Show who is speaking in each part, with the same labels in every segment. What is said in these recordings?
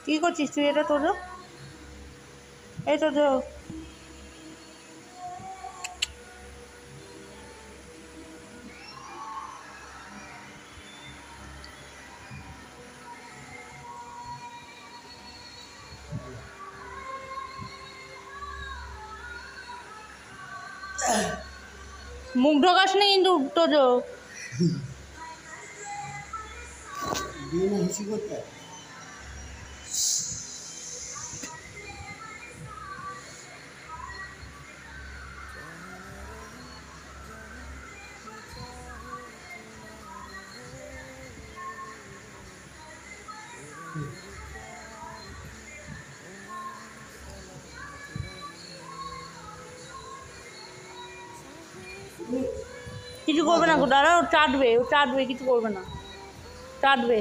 Speaker 1: কী করছিস তুই? এটা তোর, এই তো মুখ ঢোকাস না কিন্তু তোজো। কিছু করবে না, দাঁড়া, ও চাটবে, কিছু করবে না, চাটবে।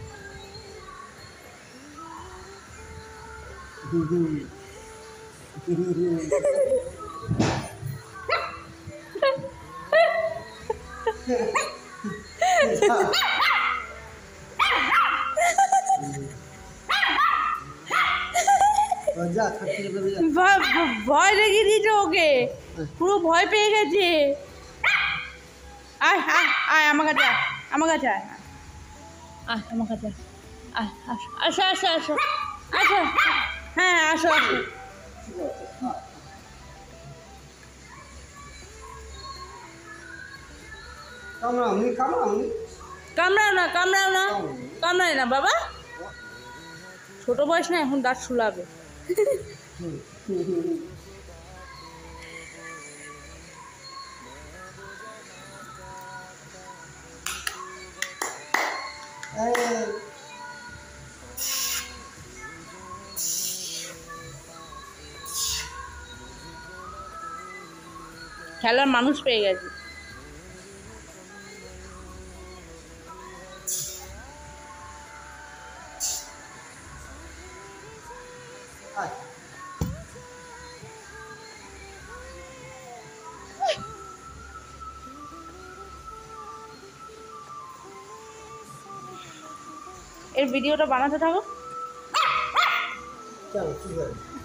Speaker 1: ভয় দেখিয়ে দিয়েছে ওকে, পুরো ভয় পেয়ে গেছে। আয় আয় আয় আমার কাছে, আমার কাছে আয়, আয় আমার কাছে, আয় আসো আসো আসো আসো, হ্যাঁ আসো আসো। কামড়াও না, কামড়াও না, কামড়ায় না বাবা, ছোট বয়স না, এখন দাঁত শুলাবে। খেলার মানুষ পেয়ে গেছে। এর ভিডিওটা বানাতে থাকো।